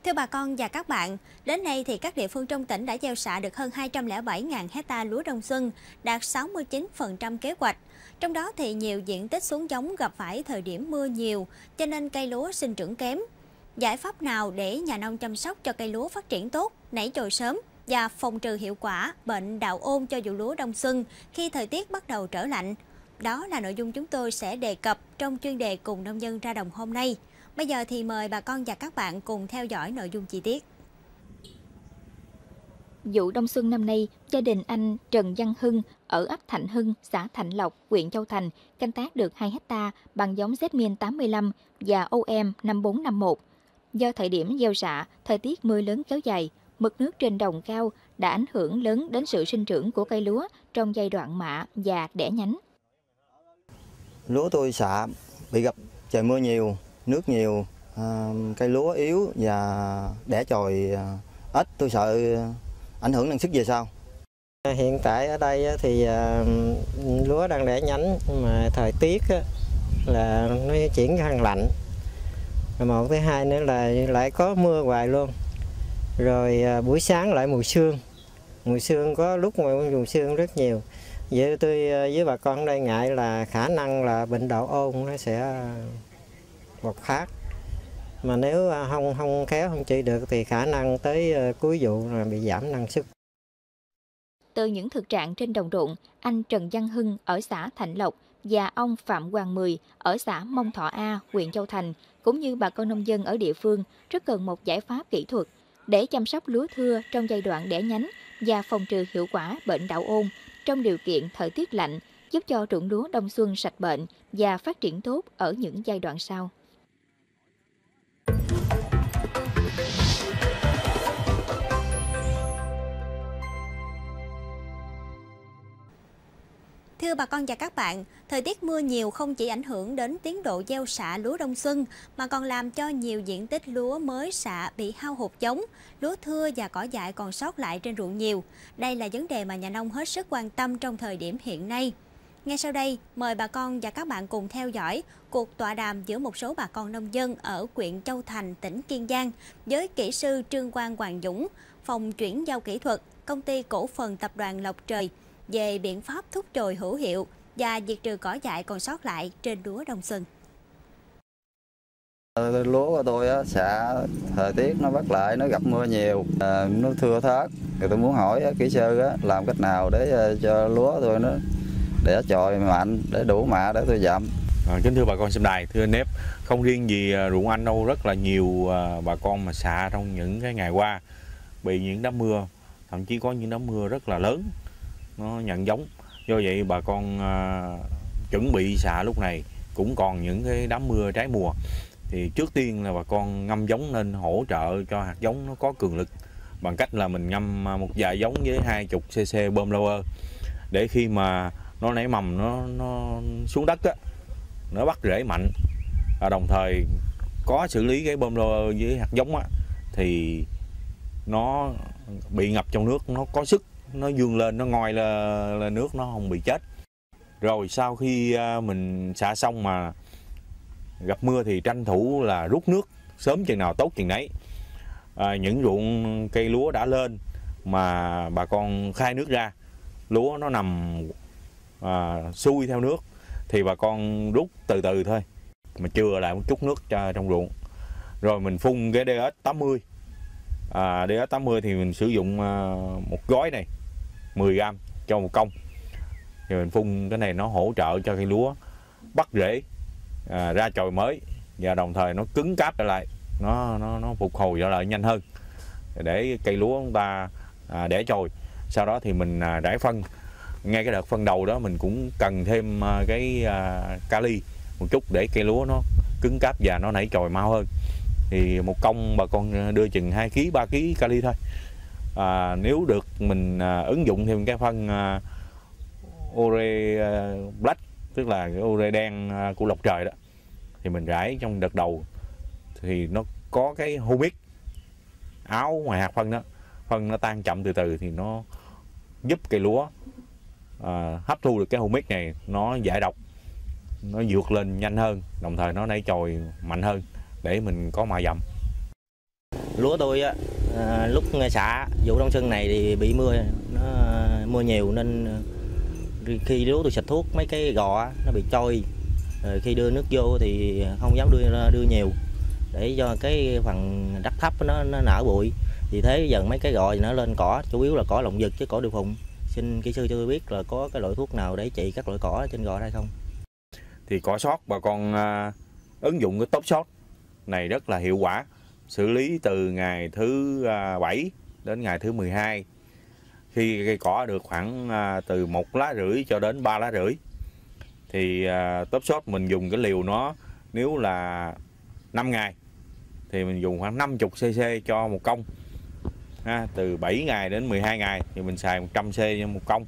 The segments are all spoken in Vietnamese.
Thưa bà con và các bạn, đến nay thì các địa phương trong tỉnh đã gieo xạ được hơn 207.000 hecta lúa đông xuân, đạt 69% kế hoạch. Trong đó thì nhiều diện tích xuống giống gặp phải thời điểm mưa nhiều, cho nên cây lúa sinh trưởng kém. Giải pháp nào để nhà nông chăm sóc cho cây lúa phát triển tốt, nảy chồi sớm và phòng trừ hiệu quả bệnh đạo ôn cho vụ lúa đông xuân khi thời tiết bắt đầu trở lạnh? Đó là nội dung chúng tôi sẽ đề cập trong chuyên đề Cùng Nông dân ra đồng hôm nay. Bây giờ thì mời bà con và các bạn cùng theo dõi nội dung chi tiết. Vụ đông xuân năm nay, gia đình anh Trần Văn Hưng ở ấp Thạnh Hưng, xã Thạnh Lộc, huyện Châu Thành canh tác được 2 hecta bằng giống Zmin 85 và OM 5451. Do thời điểm gieo xạ, thời tiết mưa lớn kéo dài, mực nước trên đồng cao đã ảnh hưởng lớn đến sự sinh trưởng của cây lúa trong giai đoạn mạ và đẻ nhánh. Lúa tôi xạ bị gặp trời mưa nhiều, nước nhiều, cây lúa yếu và đẻ chồi ít, tôi sợ ảnh hưởng năng suất về sau. Hiện tại ở đây thì lúa đang đẻ nhánh, mà thời tiết là nó chuyển sang lạnh. Một thứ hai nữa là lại có mưa hoài luôn. Rồi buổi sáng lại mùi sương có lúc mà mùi sương rất nhiều. Vậy tôi với bà con ở đây ngại là khả năng là bệnh đạo ôn nó sẽ bộc phát. Mà nếu không khéo không trị được thì khả năng tới cuối vụ là bị giảm năng suất. Từ những thực trạng trên đồng ruộng, anh Trần Văn Hưng ở xã Thạnh Lộc và ông Phạm Hoàng Mười ở xã Mông Thọ A, huyện Châu Thành, cũng như bà con nông dân ở địa phương rất cần một giải pháp kỹ thuật để chăm sóc lúa thưa trong giai đoạn đẻ nhánh và phòng trừ hiệu quả bệnh đạo ôn trong điều kiện thời tiết lạnh, giúp cho ruộng lúa đông xuân sạch bệnh và phát triển tốt ở những giai đoạn sau. Thưa bà con và các bạn, thời tiết mưa nhiều không chỉ ảnh hưởng đến tiến độ gieo xạ lúa đông xuân mà còn làm cho nhiều diện tích lúa mới xạ bị hao hụt giống, lúa thưa và cỏ dại còn sót lại trên ruộng nhiều. Đây là vấn đề mà nhà nông hết sức quan tâm trong thời điểm hiện nay. Ngay sau đây, mời bà con và các bạn cùng theo dõi cuộc tọa đàm giữa một số bà con nông dân ở huyện Châu Thành, tỉnh Kiên Giang với kỹ sư Trương Quang Hoàng Dũng, phòng chuyển giao kỹ thuật, công ty cổ phần tập đoàn Lộc Trời về biện pháp thúc chồi hữu hiệu và diệt trừ cỏ dại còn sót lại trên lúa đông xuân. Lúa của tôi xạ thời tiết nó bất lợi, nó gặp mưa nhiều, nó thưa thớt. Thì tôi muốn hỏi kỹ sư làm cách nào để cho lúa tôi nó đẻ chồi mạnh, để đủ mạ để tôi dặm. Kính thưa bà con xem đài, thưa anh Nếp, không riêng gì ruộng anh đâu, rất là nhiều bà con mà xạ trong những cái ngày qua bị những đám mưa, thậm chí có những đám mưa rất là lớn nó nhận giống. Do vậy bà con chuẩn bị xạ lúc này cũng còn những cái đám mưa trái mùa, thì trước tiên là bà con ngâm giống nên hỗ trợ cho hạt giống nó có cường lực bằng cách là mình ngâm một vài giống với 20 cc bơm blower, để khi mà nó nảy mầm nó xuống đất nó bắt rễ mạnh. Đồng thời có xử lý cái bơm blower với hạt giống thì nó bị ngập trong nước, nó có sức, nó vươn lên, nó ngoi lên nước, nó không bị chết. Rồi sau khi mình xạ xong mà gặp mưa thì tranh thủ là rút nước sớm chừng nào tốt chừng nấy. Những ruộng cây lúa đã lên mà bà con khai nước ra, lúa nó nằm xuôi theo nước thì bà con rút từ từ thôi, mà chừa lại một chút nước trong ruộng. Rồi mình phun cái DX 80. DX 80 thì mình sử dụng một gói này 10 gram cho một công. Thì mình phun cái này nó hỗ trợ cho cây lúa bắt rễ, ra chồi mới, và đồng thời nó cứng cáp trở lại, nó phục hồi trở lại nhanh hơn để cây lúa chúng ta đẻ chồi. Sau đó thì mình rải phân. Ngay cái đợt phân đầu đó mình cũng cần thêm cái kali một chút để cây lúa nó cứng cáp và nó nảy chồi mau hơn. Thì một công bà con đưa chừng 2 kg 3 kg kali thôi. Nếu được mình ứng dụng thêm cái phân ure black, tức là cái ure đen của Lộc Trời đó, thì mình rải trong đợt đầu thì nó có cái humic áo ngoài hạt phân đó, phân nó tan chậm từ từ thì nó giúp cây lúa hấp thu được cái humic này, nó giải độc, nó vượt lên nhanh hơn, đồng thời nó nảy chồi mạnh hơn để mình có mạ dặm. Lúa tôi á, lúc xạ vụ đông xuân này thì bị mưa nhiều nên khi lúa tôi xịt thuốc mấy cái gò nó bị trôi. Rồi khi đưa nước vô thì không dám đưa nhiều để cho cái phần đất thấp nó nở bụi. Vì thế dần mấy cái gò thì nó lên cỏ, chủ yếu là cỏ lộng giật chứ cỏ đuôi phụng. Xin kỹ sư cho tôi biết là có cái loại thuốc nào để trị các loại cỏ trên gò hay không? Thì cỏ sót bà con ứng dụng cái Top Shot này rất là hiệu quả, xử lý từ ngày thứ 7 đến ngày thứ 12. Khi cây cỏ được khoảng từ 1,5 lá cho đến 3,5 lá thì Top Shot mình dùng cái liều nó, nếu là 5 ngày thì mình dùng khoảng 50 cc cho một công. Từ 7 ngày đến 12 ngày thì mình xài 100 cc cho một công.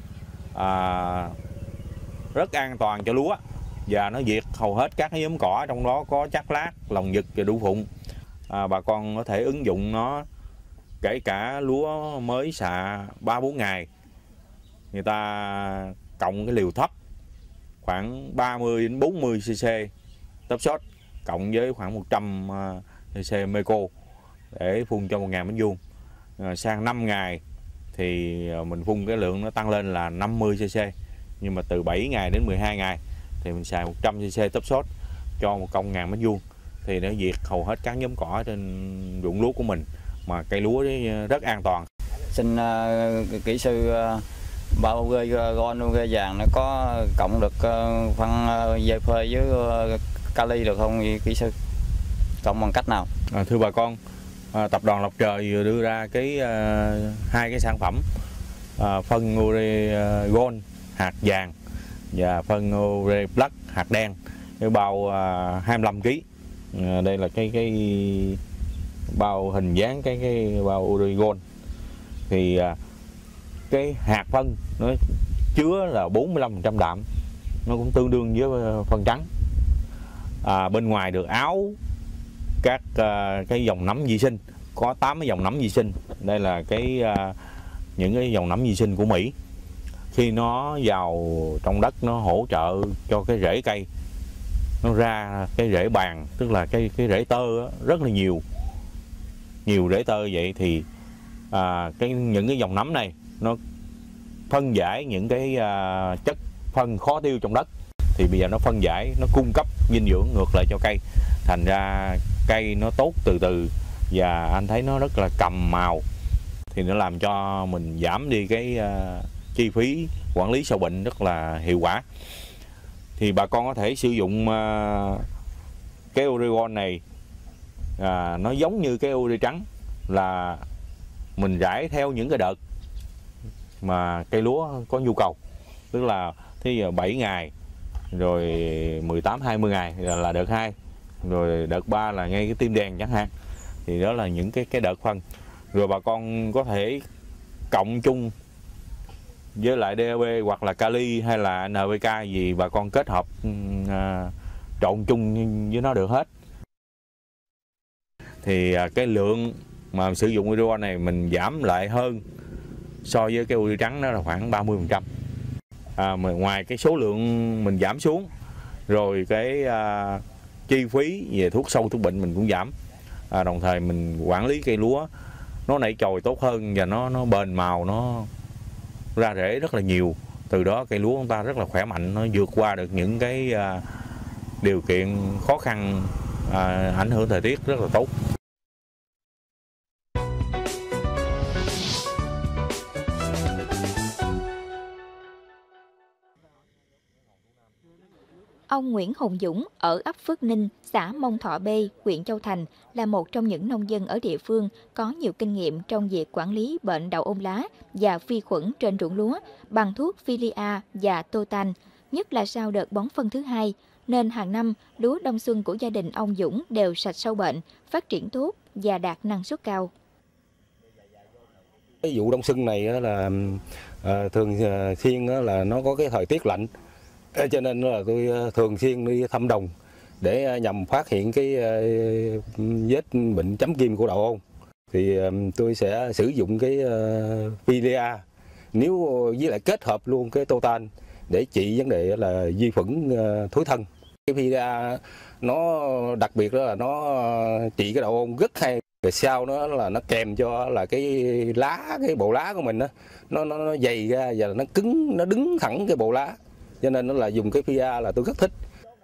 Rất an toàn cho lúa và nó diệt hầu hết các cái nhóm cỏ, trong đó có chắc lát, lòng giật và đu phụng. Bà con có thể ứng dụng nó kể cả lúa mới xạ 3-4 ngày. Người ta cộng cái liều thấp khoảng 30 đến 40 cc Top Shot cộng với khoảng 100 cc Meco để phun cho 1.000 mét vuông. Sang 5 ngày thì mình phun cái lượng nó tăng lên là 50 cc. Nhưng mà từ 7 ngày đến 12 ngày thì mình xài 100 cc Top Shot cho một công 1.000 mét vuông thì nó diệt hầu hết các nhóm cỏ trên ruộng lúa của mình, mà cây lúa rất an toàn. Xin kỹ sư bao gon vàng nó có cộng được phân dây phơi với kali được không kỹ sư? Cộng bằng cách nào? Thưa bà con, tập đoàn Lộc Trời vừa đưa ra hai cái sản phẩm phân ure gold hạt vàng và phân ure black hạt đen, cái bao 25 kg. Đây là cái bao hình dáng cái bao ure gold. Thì cái hạt phân nó chứa là 45% đạm, nó cũng tương đương với phân trắng. Bên ngoài được áo các cái dòng nấm vi sinh, có 8 cái dòng nấm vi sinh. Đây là những cái dòng nấm vi sinh của Mỹ. Khi nó vào trong đất nó hỗ trợ cho cái rễ cây nó ra cái rễ bàn, tức là cái rễ tơ rất là nhiều rễ tơ. Vậy thì những cái dòng nấm này nó phân giải những cái chất phân khó tiêu trong đất, thì bây giờ nó phân giải, nó cung cấp dinh dưỡng ngược lại cho cây, thành ra cây nó tốt từ từ và anh thấy nó rất là cầm màu, thì nó làm cho mình giảm đi cái chi phí quản lý sâu bệnh rất là hiệu quả. Thì bà con có thể sử dụng cái ure gold này, nó giống như cái ure trắng, là mình rải theo những cái đợt mà cây lúa có nhu cầu, tức là 7 ngày rồi 18-20 ngày là đợt 2, rồi đợt 3 là ngay cái tim đen chẳng hạn. Thì đó là những cái đợt phân. Rồi bà con có thể cộng chung với lại DAP hoặc là kali hay là NPK gì, bà con kết hợp trộn chung với nó được hết. Thì cái lượng mà sử dụng ure này mình giảm lại hơn so với cái ure trắng, đó là khoảng 30%. Mà ngoài cái số lượng mình giảm xuống, rồi cái chi phí về thuốc sâu thuốc bệnh mình cũng giảm. Đồng thời mình quản lý cây lúa nó nảy chồi tốt hơn và nó bền màu, nó ra rễ rất là nhiều. Từ đó cây lúa của chúng ta rất là khỏe mạnh, nó vượt qua được những cái điều kiện khó khăn ảnh hưởng thời tiết rất là tốt. Ông Nguyễn Hùng Dũng ở ấp Phước Ninh, xã Mông Thọ B, huyện Châu Thành là một trong những nông dân ở địa phương có nhiều kinh nghiệm trong việc quản lý bệnh đậu ôn lá và vi khuẩn trên ruộng lúa bằng thuốc Filia và Totan, nhất là sau đợt bón phân thứ 2, nên hàng năm lúa đông xuân của gia đình ông Dũng đều sạch sâu bệnh, phát triển tốt và đạt năng suất cao. Cái vụ đông xuân này là thường xuyên là nó có cái thời tiết lạnh, cho nên là tôi thường xuyên đi thăm đồng để nhằm phát hiện cái vết bệnh chấm kim của đậu ôn. Thì tôi sẽ sử dụng cái Filia, nếu với lại kết hợp luôn cái Totan để trị vấn đề là vi khuẩn thối thân. Cái Filia nó đặc biệt đó là nó trị cái đậu ôn rất hay. Rồi sau đó là nó kèm cho là cái bộ lá của mình đó, nó dày ra và nó cứng, nó đứng thẳng cái bộ lá. Cho nên nó là dùng cái Filia là tôi rất thích.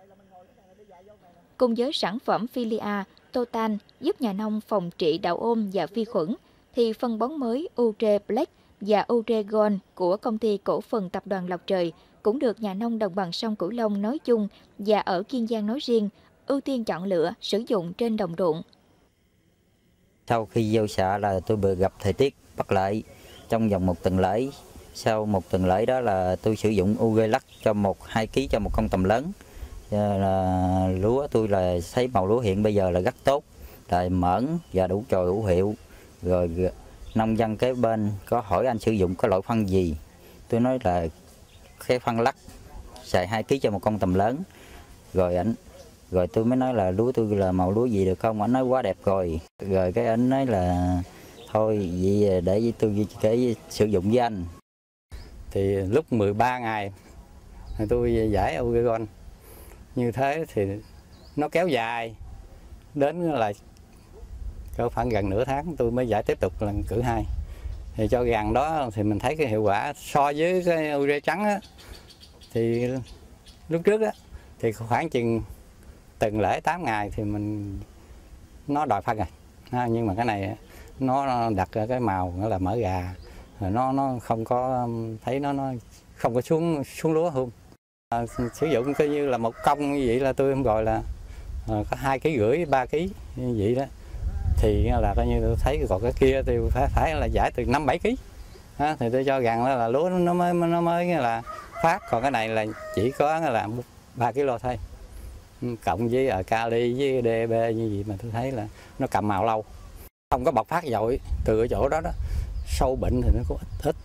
Cùng với sản phẩm Filia, Totan giúp nhà nông phòng trị đạo ôn và vi khuẩn, thì phân bón mới Ure Black và Ure Gold của công ty cổ phần tập đoàn Lộc Trời cũng được nhà nông đồng bằng sông Cửu Long nói chung và ở Kiên Giang nói riêng ưu tiên chọn lựa sử dụng trên đồng ruộng. Sau khi gieo xạ là tôi vừa gặp thời tiết bất lợi trong vòng 1 tuần lễ. Sau 1 tuần lễ đó là tôi sử dụng Ure Lắc cho 1-2 kg cho một con tầm lớn. Là lúa tôi là thấy màu lúa hiện bây giờ là rất tốt, là mởn và đủ chồi hữu hiệu. Rồi nông dân kế bên có hỏi anh sử dụng cái loại phân gì, tôi nói là cái phân Lắc xài 2 kg cho một con tầm lớn. Rồi tôi mới nói là lúa tôi là màu lúa gì được không, anh nói quá đẹp rồi. Rồi cái anh nói là thôi vậy để tôi cái sử dụng với anh. Thì lúc 13 ngày tôi giải Oregon như thế thì nó kéo dài đến là có khoảng gần nửa tháng tôi mới giải tiếp tục lần cử 2. Thì cho gần đó thì mình thấy cái hiệu quả so với cái ure trắng á, thì lúc trước á thì khoảng chừng tuần lễ 8 ngày thì nó đòi phân rồi. Nhưng mà cái này nó đặt cái màu nó là mỡ gà, rồi nó không có thấy nó không có xuống lúa luôn. Sử dụng coi như là một công như vậy là tôi không gọi là có 2,5 kg 3 kg như vậy đó, thì là coi như tôi thấy còn cái kia thì phải là giải từ 5-7 kg. Thì tôi cho rằng là lúa nó mới là phát, còn cái này là chỉ có là 3 kg thôi, cộng với kali với DB như vậy mà tôi thấy là nó cầm màu lâu, không có bộc phát dội từ cái chỗ đó sâu bệnh thì nó có ít.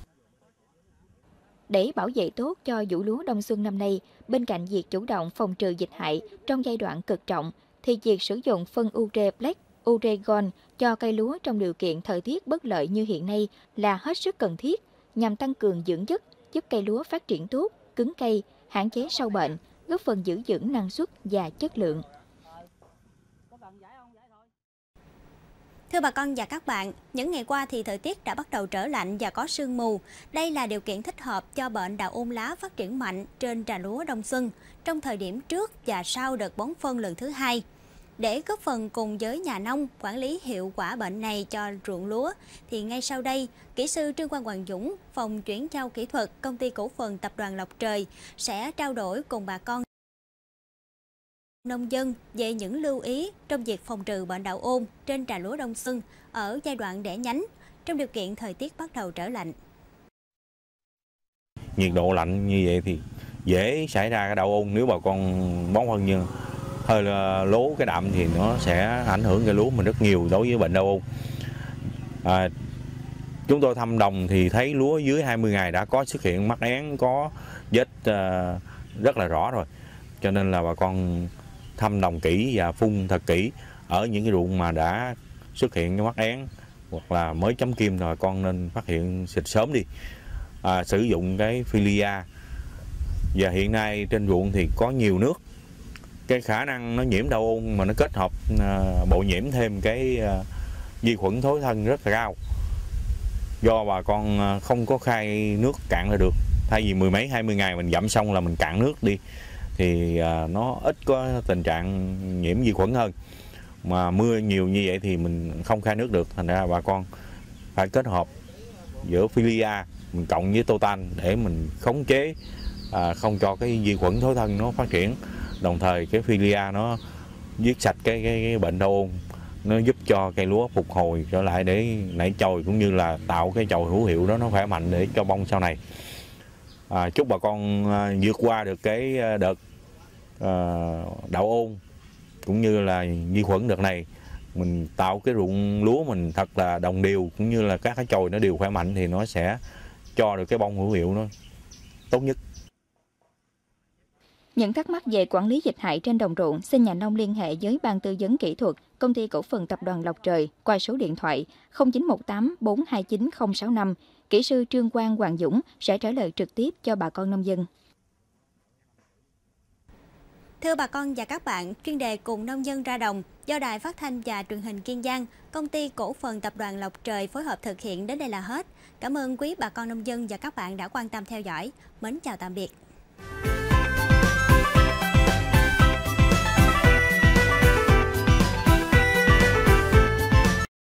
Để bảo vệ tốt cho vụ lúa đông xuân năm nay, bên cạnh việc chủ động phòng trừ dịch hại trong giai đoạn cực trọng, thì việc sử dụng phân Ure Black, Ure Gold cho cây lúa trong điều kiện thời tiết bất lợi như hiện nay là hết sức cần thiết nhằm tăng cường dưỡng chất, giúp cây lúa phát triển tốt, cứng cây, hạn chế sâu bệnh, góp phần giữ vững năng suất và chất lượng. Thưa bà con và các bạn, những ngày qua thì thời tiết đã bắt đầu trở lạnh và có sương mù. Đây là điều kiện thích hợp cho bệnh đạo ôn lá phát triển mạnh trên trà lúa đông xuân trong thời điểm trước và sau đợt bón phân lần thứ 2. Để góp phần cùng với nhà nông quản lý hiệu quả bệnh này cho ruộng lúa, thì ngay sau đây, kỹ sư Trương Quang Hoàng Dũng, phòng chuyển giao kỹ thuật công ty cổ phần tập đoàn Lộc Trời sẽ trao đổi cùng bà con nông dân về những lưu ý trong việc phòng trừ bệnh đạo ôn trên trà lúa đông xuân ở giai đoạn đẻ nhánh trong điều kiện thời tiết bắt đầu trở lạnh. Nhiệt độ lạnh như vậy thì dễ xảy ra cái đạo ôn nếu bà con bón phân như hơi lố cái đạm thì nó sẽ ảnh hưởng cây lúa mình rất nhiều đối với bệnh đạo ôn. Chúng tôi thăm đồng thì thấy lúa dưới 20 ngày đã có xuất hiện mắc én, có vết rất là rõ rồi. Cho nên là bà con thăm đồng kỹ và phun thật kỹ ở những cái ruộng mà đã xuất hiện cái mắc én hoặc là mới chấm kim rồi, con nên phát hiện xịt sớm đi. Sử dụng cái Filia, và hiện nay trên ruộng thì có nhiều nước, cái khả năng nó nhiễm đạo ôn mà nó kết hợp bội nhiễm thêm cái vi khuẩn thối thân rất là cao. Do bà con không có khai nước cạn là được, thay vì 10 mấy 20 ngày mình dặm xong là mình cạn nước đi thì nó ít có tình trạng nhiễm vi khuẩn hơn. Mà mưa nhiều như vậy thì mình không khai nước được, thành ra bà con phải kết hợp giữa Filia mình cộng với Totan để mình khống chế không cho cái vi khuẩn thối thân nó phát triển. Đồng thời cái Filia nó giết sạch cái bệnh đạo ôn, nó giúp cho cây lúa phục hồi trở lại để nảy chồi cũng như là tạo cái chồi hữu hiệu đó nó khỏe mạnh để cho bông sau này. Chúc bà con vượt qua được cái đợt đạo ôn cũng như là vi khuẩn đợt này, mình tạo cái ruộng lúa mình thật là đồng đều cũng như là các cái chồi nó đều khỏe mạnh thì nó sẽ cho được cái bông hữu hiệu nó tốt nhất. Những thắc mắc về quản lý dịch hại trên đồng ruộng, xin nhà nông liên hệ với Ban tư vấn kỹ thuật Công ty cổ phần tập đoàn Lộc Trời qua số điện thoại 0918 429 065. Kỹ sư Trương Quang Hoàng Dũng sẽ trả lời trực tiếp cho bà con nông dân. Thưa bà con và các bạn, chuyên đề Cùng nông dân ra đồng do Đài Phát thanh và Truyền hình Kiên Giang, Công ty Cổ phần Tập đoàn Lộc Trời phối hợp thực hiện đến đây là hết. Cảm ơn quý bà con nông dân và các bạn đã quan tâm theo dõi. Mến chào tạm biệt.